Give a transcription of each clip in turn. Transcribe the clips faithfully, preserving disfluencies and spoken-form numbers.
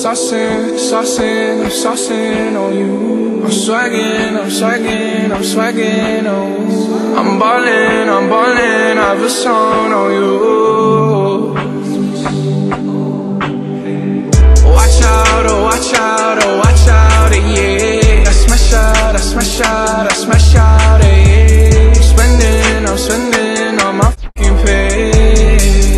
saucing, saucing, I'm saucing on you. I'm swagging, I'm swagging, I'm swagging on you. I'm ballin', I'm ballin', I have a song on you. Watch out, oh watch out, oh watch out, yeah. I smash out, I smash out, I smash out, yeah. I'm spending, I'm spending on my fucking pay.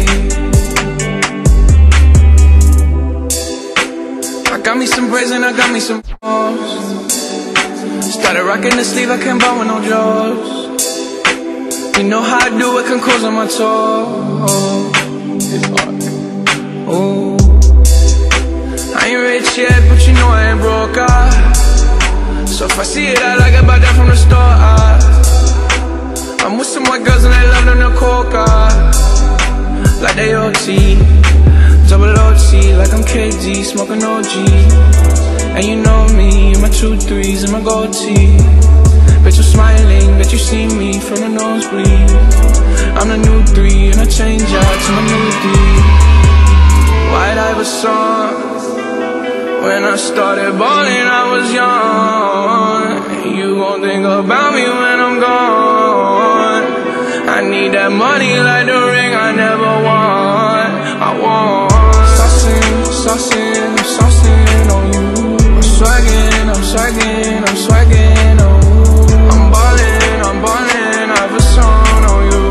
I got me some braids and I got me some balls. Started rocking the sleeve, I can't buy with no jaws. You know how I do it, can close on my toes. It's hard. Ooh. I ain't rich yet, but you know I ain't broke, ah. So if I see it, I like it, buy that from the store, ah. I'm with some white girls and they love them to coca, like they O T, double O T, like I'm K D, smoking O G. And you know me, my two threes and my gold tee. Bet you're smiling, bet you see me from the nosebleed. I'm the new three and I change out to my new three. White Iverson. When I started balling, I was young. You gon' think about me when I'm gone. I need that money like the ring I never won. I want saucing, saucing, I'm saucing on you. I'm swagging, I'm swagging, I'm swagging on you. I'm ballin', I'm ballin', I have a song on you.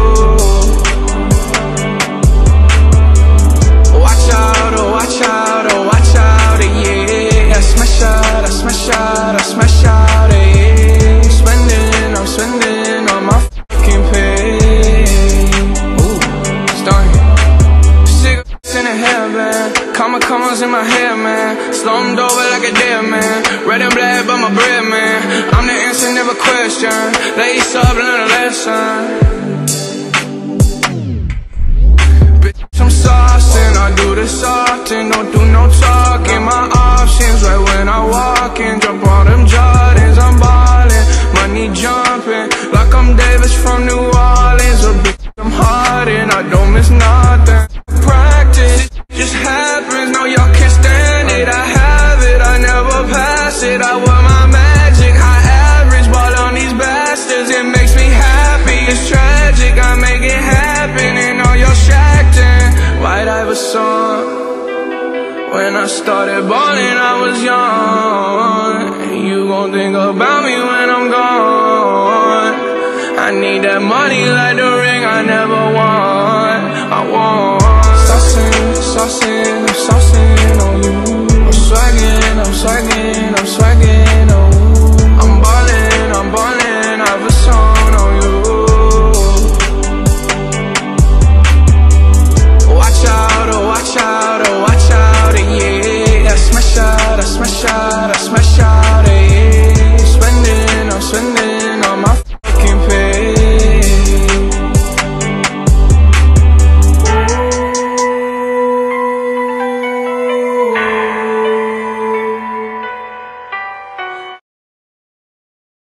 Watch out, oh watch out, oh watch out, yeah. I smash out, I smash out, I smash out, yeah. I'm spending, I'm spending on my fucking pay. Ooh, starting. Cigarettes in a hairband, comma commas in my hair, man. Slummed over like a dead man. Red and black, but my bread, man. I'm the answer, never question. Lace up, learn a lesson. I'm saucing, I do this often, don't do no talking. My options right when I walk in, drop all them Jordans, I'm ballin', money jumping, like I'm Davis from New Orleans. Or bitch, I'm Harden, I don't miss nothing. Practice, just happens, no y'all can't stand it. I have it, I never pass it. I wear my magic, high average, ball on these bastards. It makes me happy, it's tragic, I make it happen, and all y'all shacked in. White Iverson. When I started balling, I was young. You gon' think about me when I'm gone. I need that money like the ring I never won. I want saucing, saucing, I'm saucing on you. I'm swagging, I'm swagging, I'm swagging on you. I'm ballin', I'm ballin', I have a song.